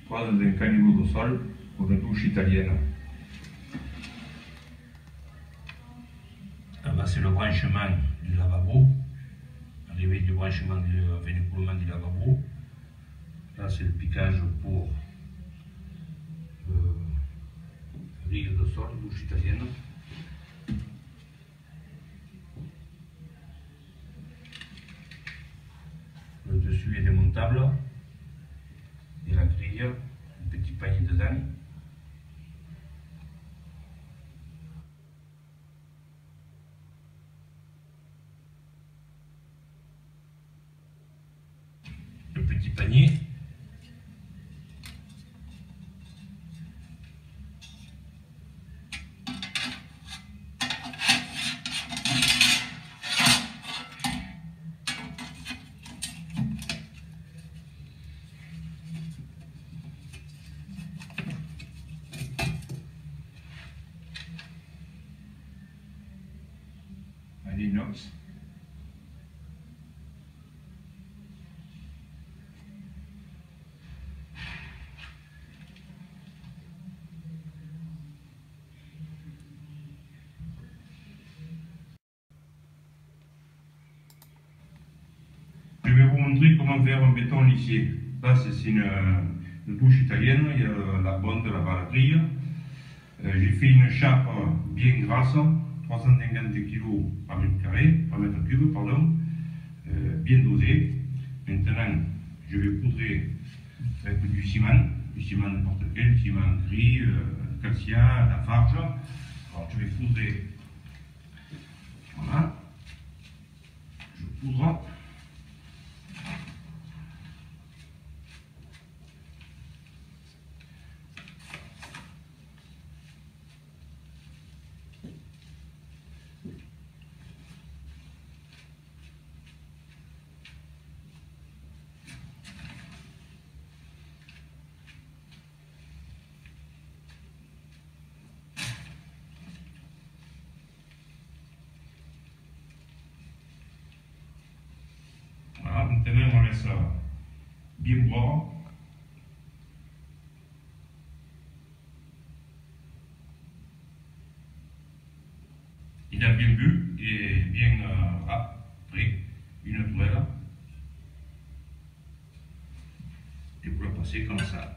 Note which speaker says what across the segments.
Speaker 1: soit dans un caniveau de sol ou une douche italienne.
Speaker 2: Là, c'est le branchement du lavabo. Arrivé du branchement avec l'écoulement du lavabo. Là, c'est le piquage pour grille de sol, douche italienne. Le dessus est démontable. Et la grille, un petit panier dedans. Le petit panier.
Speaker 1: L'inox. Je vais vous montrer comment faire un béton lissé. Là, c'est une douche italienne, il y a la bonde, la grille. J'ai fait une chape bien grasse, 350 kg par mètre carré, par mètre cube, pardon, bien dosée. Maintenant, je vais poudrer avec du ciment n'importe quel, ciment gris, cassia, la farge. Alors, je vais poudrer. Voilà. Je poudre. Maintenant, on laisse bien boire. Il a bien bu et bien prêt. Une toile. Et vous la passez comme ça.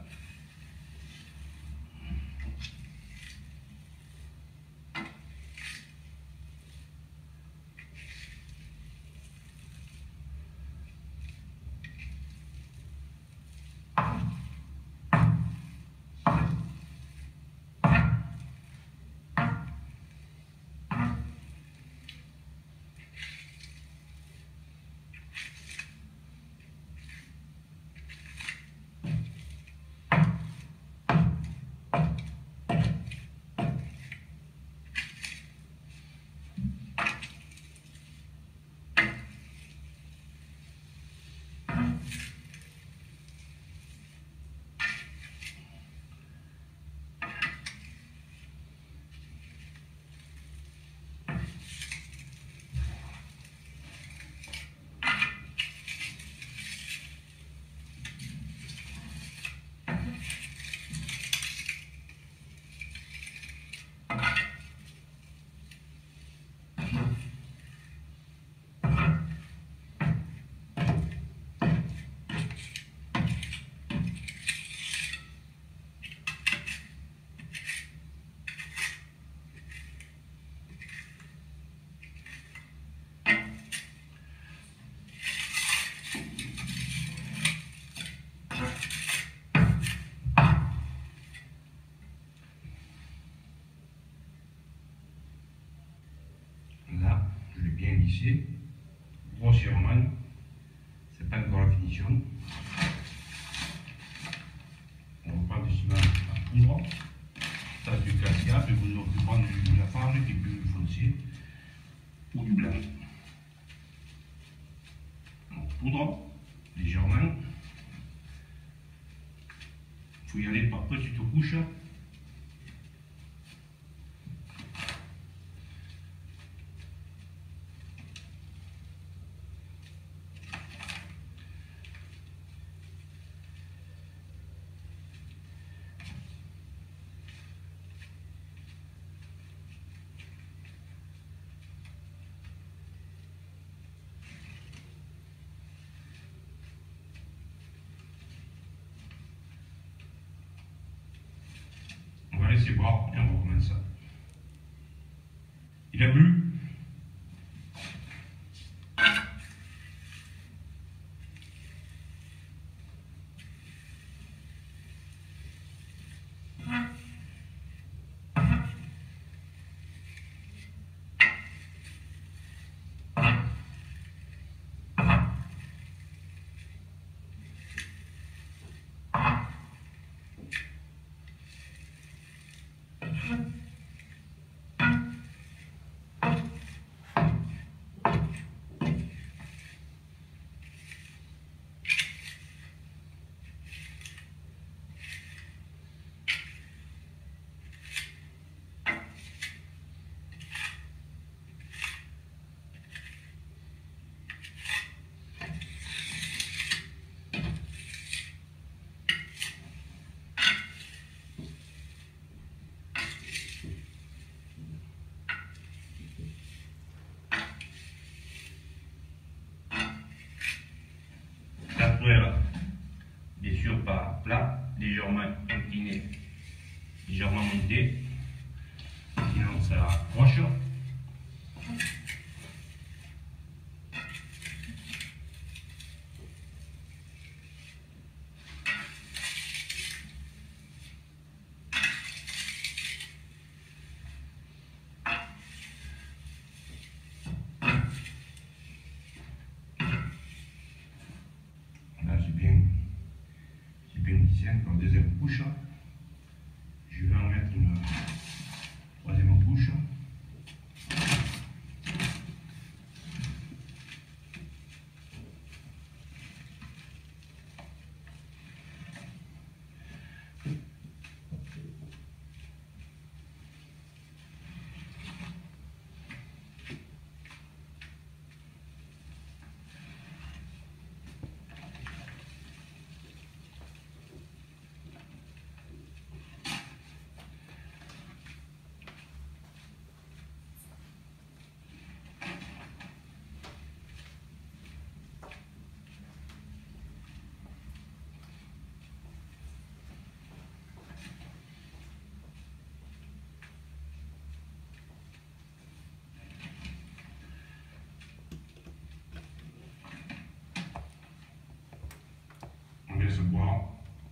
Speaker 1: Là, je l'ai bien lissé, grossièrement, c'est pas encore la finition. On reprend du ciment à poudre, ça c'est du cassia, puis vous aurez pu prendre de la farge qui est plus foncé, ou du blanc. Donc, poudre, légèrement. Il faut y aller par petites couches. boire et on recommence ça. Il a bu. Bien sûr pas plat, légèrement incliné, légèrement monté, sinon ça accroche. Pour la deuxième couche, je vais en mettre une troisième couche. On laisse boire.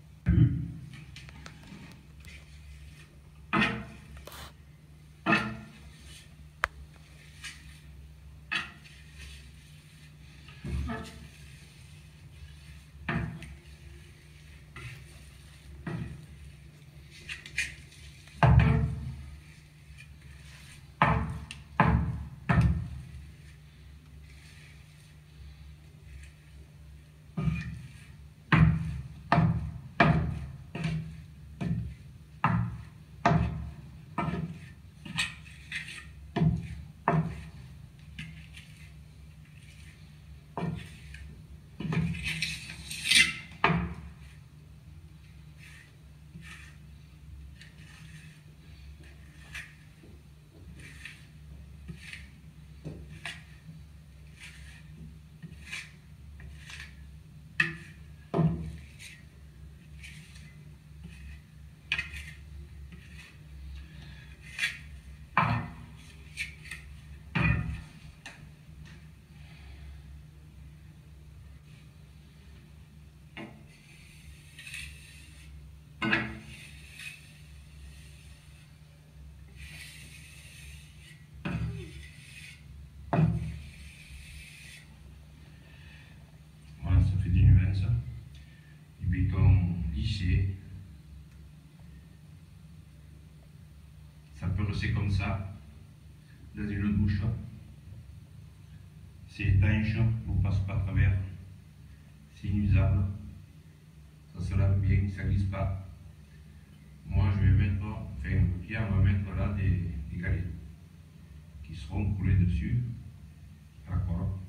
Speaker 1: Du béton lissé. Ça peut rester comme ça dans une douche. C'est étanche, on ne passe pas à travers. C'est inusable. Ça se lave bien, ça ne glisse pas. Moi je vais mettre, enfin Pierre va mettre là des galets qui seront coulés dessus à la colle.